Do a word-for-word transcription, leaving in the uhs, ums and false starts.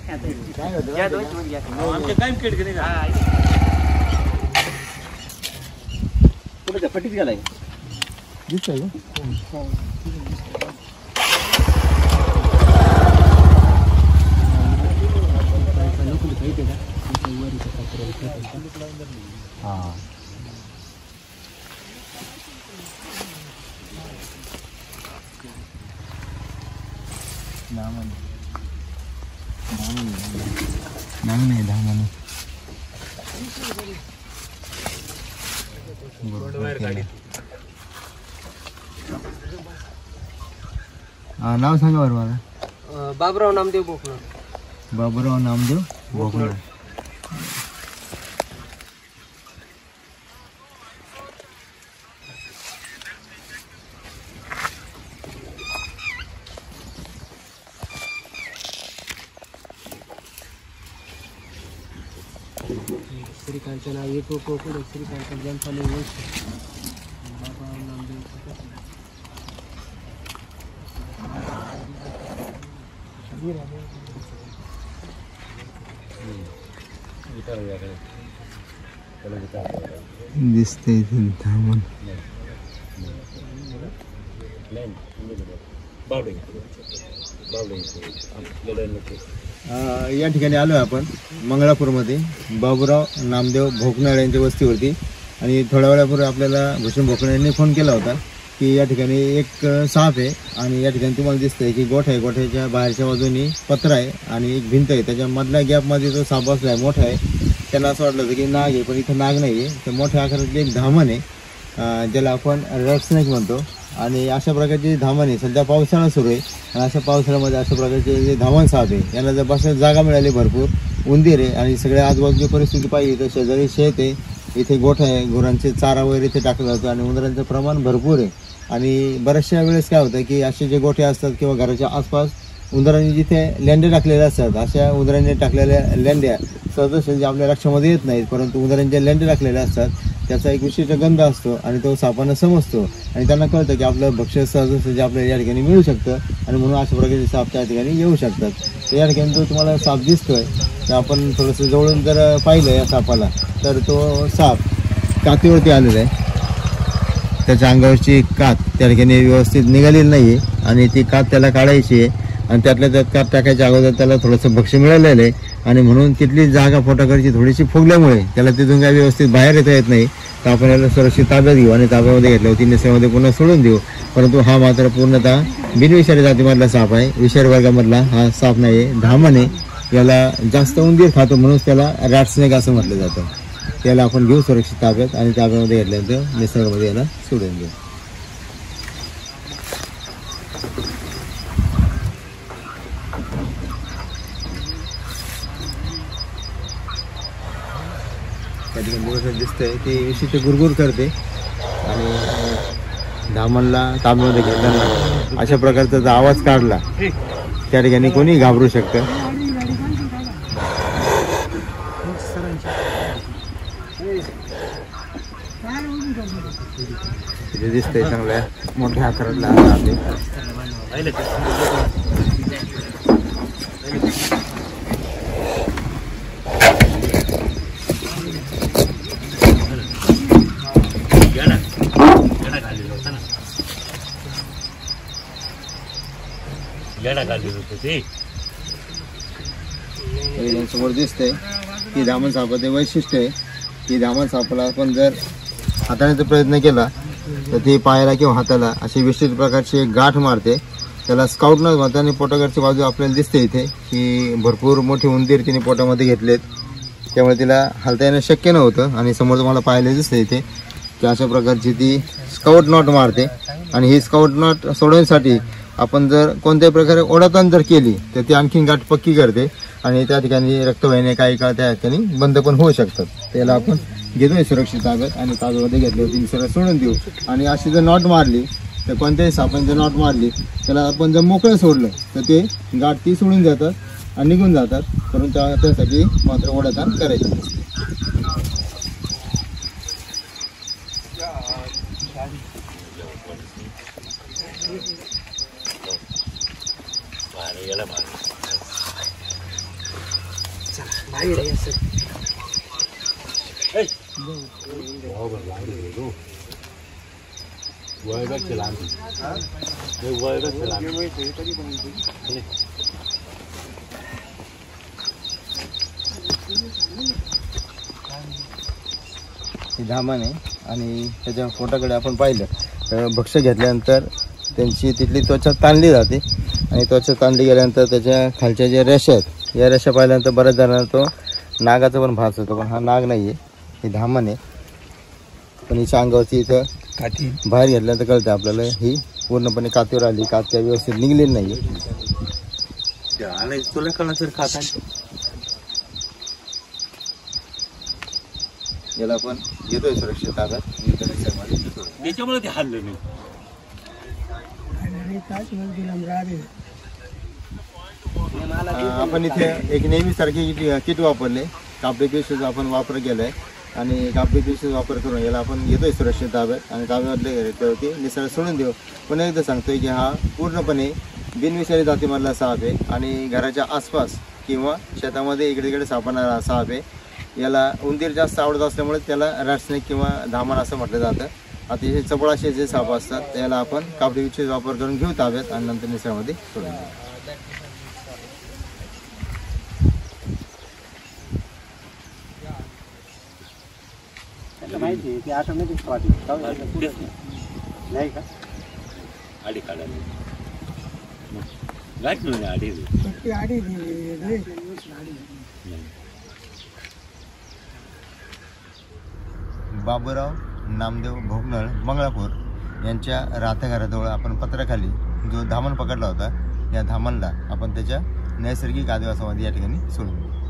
आमच्या काय केड नाही का कुठे फटीच गेलाय दिसतंय का हां दामन दामन नाही दामन नाव सांगा बरं मला बाबराव नामदेव भोकनळ बाबराव नामदेव भोकनळ श्रीकांतचं नाव येतो पुढे श्रीकांत जन्मस्थानी बाबा नामदेव दिसते धामण या ठिकाणी आलो आपण मंगळापूरमध्ये बाबूराव नामदेव भोकनळ यांच्या वस्तीवरती आणि थोड्या वेळापूर्वी आपल्याला भूषण भोकनळ यांनी फोन केला होता की या ठिकाणी एक साप आहे आणि या ठिकाणी तुम्हाला दिसतंय की गोठा आहे गोठ्याच्या बाहेरच्या बाजूनी पत्रा आहे आणि एक भिंत आहे त्याच्या मधल्या गॅपमध्ये जो साप बसला आहे मोठा आहे त्यांना असं वाटलं होतं की नाग आहे पण इथं नाग नाही आहे तर मोठ्या आकारातली एक धामण आहे ज्याला आपण रेड स्नेक म्हणतो आणि अशा प्रकारची धामण आहे सध्या पावसाळा सुरू आहे आणि अशा पावसाळ्यामध्ये अशा प्रकारचे जे धामण साप आहे यांना जर बसायला जागा मिळाली भरपूर उंदीर आहे आणि सगळ्या आजूबाजूची परिस्थिती पाहिजे तर शेजारी शेत आहे इथे गोठा आहे गुरांचे चारा वगैरे इथे टाकला जातो आणि उंदरांचं प्रमाण भरपूर आहे आणि बऱ्याचशा वेळेस काय होतं की असे जे गोठे असतात किंवा घराच्या आसपास उंदरांनी जिथे लेंडे टाकलेले असतात अशा उंदरांनी टाकलेल्या लेंड्या सहजासहजी आपल्या लक्षामध्ये येत नाहीत परंतु उंदरांचे लेंडे टाकलेले असतात त्याचा एक विशिष्ट गंध असतो आणि तो सापांना समजतो आणि त्यांना कळतं की आपलं भक्ष्य सहजासहजी आपल्याला या ठिकाणी मिळू शकतं आणि म्हणून अशा प्रकारचे साप त्या ठिकाणी येऊ शकतात तर या ठिकाणी जो तुम्हाला साप दिसतोय तर आपण थोडंसं जवळून जर पाहिलं या सापाला तर तो साप कातीवरती आलेला आहे त्याच्या अंगावरची कात त्या ठिकाणी व्यवस्थित निघालेली नाही आहे आणि ती कात त्याला काढायची आहे आणि त्यातल्या त्यात कात टाकायच्या अगोदर त्याला थोडंसं भक्ष्य मिळालेलं आहे आणि म्हणून तिथली जागा पोटाकडची थोडीशी फुगल्यामुळे त्याला तिथून काही व्यवस्थित बाहेर येता येत नाही तर आपण याला सुरक्षित ताब्यात घेऊ आणि ताब्यामध्ये घेतल्यावर तीन दिवसामध्ये पुन्हा सोडून देऊ परंतु हा मात्र पूर्णतः बिनविषारी जातीमधला साप आहे विषारी वर्गामधला हा साप नाही आहे धामण आहे याला जास्त उंदीर खातो म्हणून त्याला रॅट स्नेक असं म्हटलं जातं त्याला आपण घेऊ सुरक्षित ताब्यात आणि ताब्यामध्ये घेतल्यानंतर निसर्गामध्ये याला सोडून देऊ त्या ठिकाणी दिसतंय ती विशिष्ट गुरगुर करते आणि धामणला ताब्यामध्ये घेताना अशा प्रकारचा जर आवाज काढला त्या ठिकाणी कोणी घाबरू शकतं तिथे दिसतंय चांगल्या मोठ्या आकारातला समोर दिसतंय की धामण सापाचे वैशिष्ट्य आहे की धामण सापाला आपण जर हाताळण्याचा प्रयत्न केला तर ती पायाला किंवा हाताला अशी विशिष्ट प्रकारची एक गाठ मारते त्याला स्काउट न म्हणतात आणि पोटाकडची बाजू आपल्याला दिसते इथे की भरपूर मोठी उंदीर तिने पोटामध्ये घेतलेत त्यामुळे तिला हलता येणं शक्य नव्हतं आणि समोर तुम्हाला पाहायला दिसते इथे की अशा प्रकारची ती स्काउट नॉट मारते आणि ही स्काउट नॉट सोडवण्यासाठी आपण जर कोणत्याही प्रकारे ओढाताण जर केली तर ती आणखीन गाठ पक्की करते आणि त्या ठिकाणी रक्तवाहिन्या काही काळ त्या ठिकाणी बंद पण होऊ शकतात त्याला आपण घेतोय सुरक्षित ताब्यात आणि ताब्यामध्ये घेतल्यावर ती सरळ सोडून देऊ आणि अशी जर नॉट मारली तर कोणत्याही सापांची जर नॉट मारली त्याला आपण जर मोकळं सोडलं तर ते गाठ ती सोडून जातात आणि निघून जातात परंतु त्यासाठी मात्र ओढाताण करायची ही धामण आहे आणि त्याच्या पोटाकडे आपण पाहिलं तर भक्ष्य घेतल्यानंतर त्यांची तिथली त्वचा ताणली जाते आणि त्वचा ताणली गेल्यानंतर त्याच्या खालच्या ज्या रेषा आहेत या रेषा पाहिल्यानंतर बऱ्याच जणांना तो नागाचा पण भास होतो, पण हा नाग नाही आहे, ही धामण आहे. पण हिच्या अंगावरची इथं काठी बाहेर घेतल्यानंतर कळतं आपल्याला ही पूर्णपणे कातीवर आली, कात्या व्यवस्थित निघलेली नाही. तुला कळलं तर खाता याला आपण घेतोय सुरक्षित ताब्यात. त्याच्यामुळे ते हल्लं नाही. आपण इथे एक नेहमीसारखी किट वापरले, कापडी पिशवीचा आपण वापर केलाय आणि कापडी पिशवीचा वापर करून याला आपण घेतोय सुरक्षित ताब्यात आणि ताब्यातले निसर्ग सोडून देऊ. पण एकदा सांगतोय की हा पूर्णपणे बिनविषारी जातीमधला साप आहे आणि घराच्या आसपास किंवा शेतामध्ये इकडे तिकडे सापडणारा साप आहे. याला उंदीर जास्त आवडत असल्यामुळे त्याला रॅटस्नेक किंवा धामण असं म्हटलं जातं. अतिशय चपळाशे जे साप असतात त्याला आपण कापडी पिशवीचा वापर करून घेऊ ताब्यात आणि नंतर निसर्गामध्ये सोडून देऊ. माहिती ते ऑटोमॅटिक नाही का आडी काढायला गाठ नाही आडी आडी बाबूराव नामदेव भोकनळ मंगळापूर यांच्या राहत्या आपण पत्राखाली जो धामण पकडला होता या धामणला आपण त्याच्या नैसर्गिक आदिवासामध्ये या ठिकाणी सोडून